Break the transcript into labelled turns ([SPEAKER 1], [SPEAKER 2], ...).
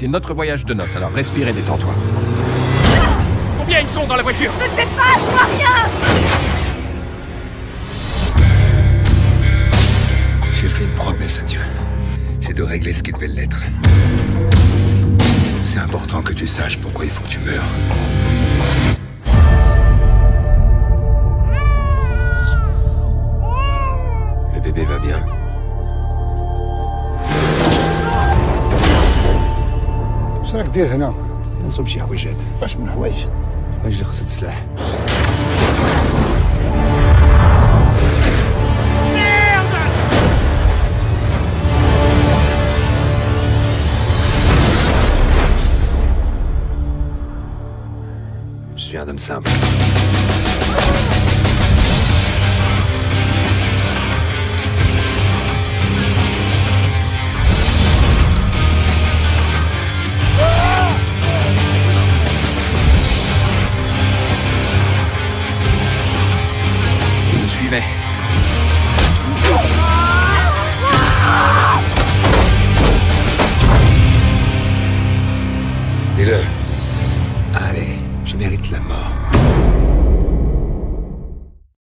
[SPEAKER 1] C'est notre voyage de noces, alors respire et détends-toi. Combien ils sont dans la voiture?
[SPEAKER 2] Je sais pas, je vois rien.
[SPEAKER 3] J'ai fait une promesse à Dieu. C'est de régler ce qui devait l'être. C'est important que tu saches pourquoi il faut que tu meurs. Le bébé va bien?
[SPEAKER 4] شو راك دير هنا؟
[SPEAKER 3] نصوب شي حويجات.
[SPEAKER 4] واش من حوايج؟
[SPEAKER 3] حوايج اللي خصها تسلاح. Je suis un homme simple.
[SPEAKER 1] Vous me suivez.
[SPEAKER 3] Dis-le. Allez, je mérite la mort.